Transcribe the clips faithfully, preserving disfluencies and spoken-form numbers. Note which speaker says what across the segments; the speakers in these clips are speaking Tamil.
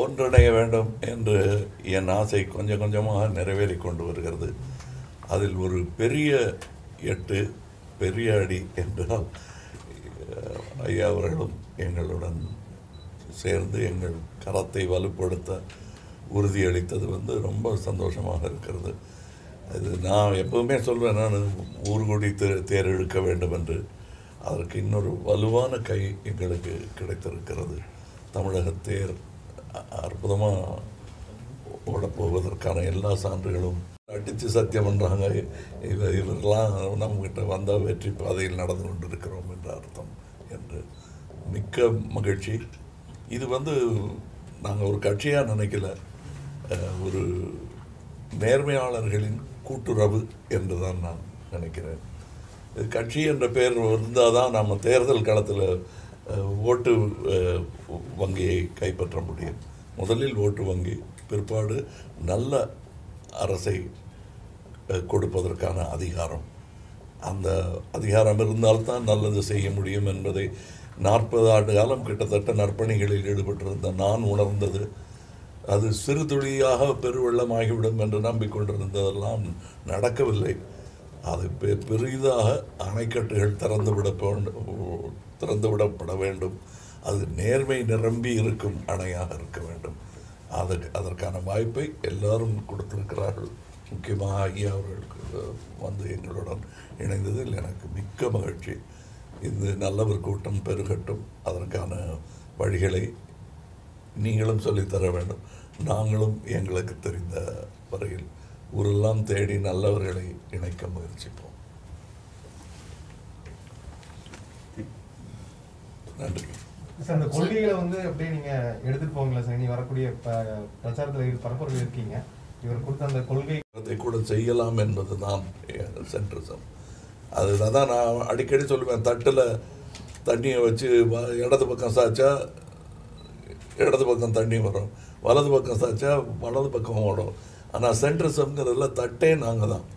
Speaker 1: ஒன்றிணைய வேண்டும் என்று என் ஆசை கொஞ்சம் கொஞ்சமாக நிறைவேறி கொண்டு வருகிறது. அதில் ஒரு பெரிய எட்டு பெரிய அடி என்றால் ஐயா அவர்களும் எங்களுடன் சேர்ந்து எங்கள் கரத்தை வலுப்படுத்த உறுதியளித்தது வந்து ரொம்ப சந்தோஷமாக இருக்கிறது. இது நான் எப்பவுமே சொல்வேன், நான் ஊர்கூடி தே தேர் இழுக்க வேண்டும் என்று. அதற்கு இன்னொரு வலுவான கை எங்களுக்கு கிடைத்திருக்கிறது. தமிழக தேர் அற்புதமாக ஓடப்போவதற்கான எல்லா சான்றுகளும் அடித்து சத்தியம் பண்ணுறாங்க. இவ இவரெல்லாம் நம்மகிட்ட வந்தால் வெற்றி பாதையில் நடந்து கொண்டிருக்கிறோம் என்ற அர்த்தம் என்று மிக்க மகிழ்ச்சி. இது வந்து நாங்கள் ஒரு கட்சியாக நினைக்கல, ஒரு நேர்மையாளர்களின் கூட்டுறவு என்று தான் நான் நினைக்கிறேன். கட்சி என்ற பெயர் இருந்தால் தான் நம்ம தேர்தல் களத்தில் ஓட்டு வங்கியை கைப்பற்ற முடியும். முதலில் ஓட்டு வங்கி, பிற்பாடு நல்ல அரசை கொடுப்பதற்கான அதிகாரம். அந்த அதிகாரம் இருந்தால்தான் நல்லது செய்ய முடியும் என்பதை நாற்பது ஆண்டு காலம் கிட்டத்தட்ட நற்பணிகளில் ஈடுபட்டிருந்த நான் உணர்ந்தது. அது சிறு துளியாக பெருவெள்ளமாகிவிடும் என்று நம்பிக்கொண்டிருந்ததெல்லாம் நடக்கவில்லை. அது பெ பெரிதாக அணைக்கட்டுகள் திறந்துவிட திறந்துவிடப்பட வேண்டும். அது நேர்மை நிரம்பி இருக்கும் அணையாக இருக்க வேண்டும். அதுக்கு அதற்கான வாய்ப்பை எல்லாரும் கொடுத்திருக்கிறார்கள். முக்கியமாக ஐயா அவர்களுக்கு வந்து எங்களுடன் இணைந்ததில் எனக்கு மிக்க மகிழ்ச்சி. இது நல்லவர் கூட்டம் பெருகட்டும். அதற்கான வழிகளை நீங்களும் சொல்லித்தர வேண்டும். நாங்களும் எங்களுக்கு தெரிந்த வரையில் ஊரெல்லாம் தேடி நல்லவர்களை இணைக்க முயற்சிப்போம். நன்றி
Speaker 2: சார். அந்த கொள்கைகளை வந்து அப்படியே நீங்க எடுத்துட்டு போங்களா சார்? நீ வரக்கூடிய பிரச்சாரத்தில் பரப்புரையில் இருக்கீங்க, இவர் கொடுத்த அந்த கொள்கை
Speaker 1: அதை கூட செய்யலாம் என்பது தான் சென்ட்ரிசம். அதுதான் தான் நான் அடிக்கடி சொல்லுவேன். தட்டில் தண்ணியை வச்சு இடது பக்கம் சாய்ச்சா இடது பக்கம் தண்ணி வரும், வலது பக்கம் சாய்ச்சா வலது பக்கம் ஓடும். ஆனால் சென்ட்ரிசம்ங்கிறதுல தட்டே நாங்கள் தான்.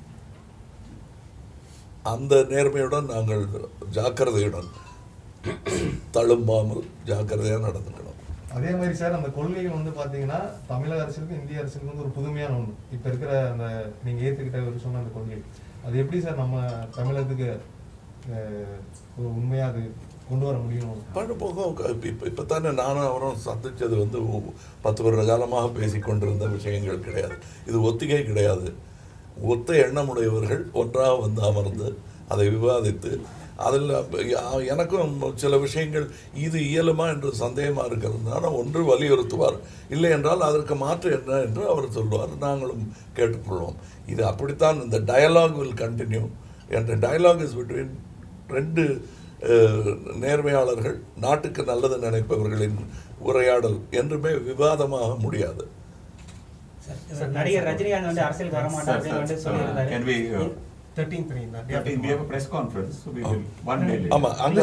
Speaker 1: அந்த நேர்மையுடன் நாங்கள் ஜாக்கிரதையுடன் தழும்பாமல் ஜாக்கிரதையாக நடந்துக்கணும்.
Speaker 2: அதே மாதிரி சார், அந்த கொள்கைகள் வந்து பார்த்தீங்கன்னா தமிழக அரசுக்கும் இந்திய அரசுக்கும் வந்து ஒரு புதுமையான ஒன்று. இப்போ இருக்கிற அந்த நீங்கள் ஏற்றுக்கிட்ட ஒரு சொன்ன அந்த கொள்கை, அது எப்படி சார் நம்ம தமிழகத்துக்கு ஒரு உண்மையாக அது கொண்டு வர முடியும்?
Speaker 1: பண்ண போக இப்போ இப்போ தானே நானும் அவரும் சந்தித்தது வந்து பத்து வருட காலமாக பேசி கொண்டிருந்த விஷயங்கள் கிடையாது. இது ஒத்திகை கிடையாது. ஒத்த எண்ணமுடையவர்கள் ஒன்றாக வந்து அமர்ந்து அதை விவாதித்து அதில் எனக்கும் சில விஷயங்கள் இது இயலுமா என்று சந்தேகமாக இருக்கிறதுனால ஒன்று வலியுறுத்துவார், இல்லை என்றால் அதற்கு மாற்று என்ன என்று அவர் சொல்வார். நாங்களும் கேட்டுக்கொள்வோம். இது அப்படித்தான். இந்த டயலாக் வில் கண்டினியூ. என்ற டயலாக் இஸ் பிட்வீன் ரெண்டு நேர்மையாளர்கள், நாட்டுக்கு நல்லது நினைப்பவர்களின் உரையாடல். என்றுமே விவாதமாக முடியாது.
Speaker 3: நடிகர் ரஜினிகாந்த் வந்து அரசியல் வர மாட்டார் என்று சொல்லியிருந்தாரு.
Speaker 4: thirteenth thirteenth we have a press conference, so we will one day later.
Speaker 1: ஆமா, அங்க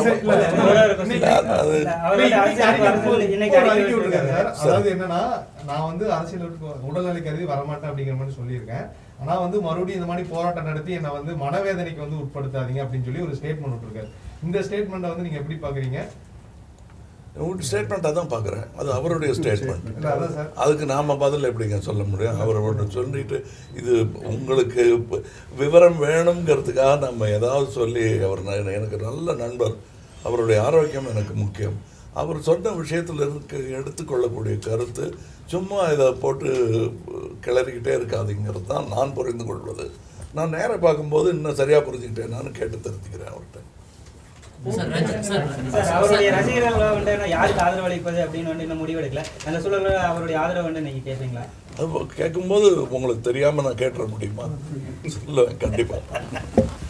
Speaker 2: அதாவது என்னன்னா, நான் வந்து அரசியலுக்கு உடல்நிலை கருதி வரமாட்டேன் அப்படிங்கிற மாதிரி சொல்லியிருக்கேன். ஆனா வந்து மறுபடியும் இந்த மாதிரி போராட்டம் நடத்தி என்ன வந்து மனவேதனைக்கு வந்து உட்படுத்தாதீங்க அப்படின்னு சொல்லி ஒரு ஸ்டேட்மெண்ட் விட்டுருக்காரு. இந்த ஸ்டேட்மெண்ட்டை வந்து நீங்க எப்படி பாக்குறீங்க?
Speaker 1: ஸ்டேட்மெண்ட்டாக தான் பார்க்குறேன். அது அவருடைய ஸ்டேட்மெண்ட். அதுக்கு நாம் பதில் எப்படிங்க சொல்ல முடியும்? அவர் ஒன்று சொல்லிட்டு இது உங்களுக்கு விவரம் வேணுங்கிறதுக்காக நம்ம ஏதாவது சொல்லி, அவர் எனக்கு நல்ல நண்பர், அவருடைய ஆரோக்கியம் எனக்கு முக்கியம். அவர் சொன்ன விஷயத்தில் இருக்க எடுத்துக்கொள்ளக்கூடிய கருத்து சும்மா இதை போட்டு கிளறிக்கிட்டே இருக்காதுங்கிறது தான் நான் புரிந்து கொள்வது. நான் நேராக பார்க்கும்போது இன்னும் சரியாக புரிஞ்சுக்கிட்டேன். நான் கேட்டு தெரிஞ்சுக்கிறேன் அவர்கிட்ட.
Speaker 3: அவருடைய ரசிகர்கள் வந்து யாருக்கு ஆதரவு அளிப்பது அப்படின்னு வந்து இன்னும் முடிவெடுக்கல. அந்த சூழல்ல அவருடைய ஆதரவு வந்து நீங்க கேட்பீங்களா?
Speaker 1: அது கேட்கும்போது உங்களுக்கு தெரியாம நான் கேட்டுற முடியுமா? சொல்லுவேன் கண்டிப்பா.